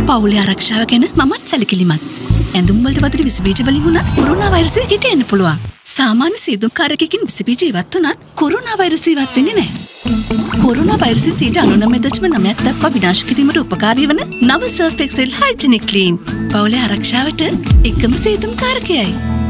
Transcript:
පවුලේ ආරක්ෂාව ගැන මමත් සැලකිලිමත්. ඇඳුම් වලට වදින විස බීජ වලින් වුණත් කොරෝනා වෛරසය හිටෙන්න පුළුවන්. සාමාන්‍ය සීදුම්කාරකකින් විස බීජ ඉවත් වුණත් කොරෝනා වෛරසය ඉවත් වෙන්නේ නැහැ. කොරෝනා වෛරසය 99.9ක් දක්වා විනාශ කිරීමට උපකාරී වන නව සර්ෆ් එක්සෙල් Hygienic Clean. පවුලේ ආරක්ෂාවට එකම සීදුම්කාරකයයි.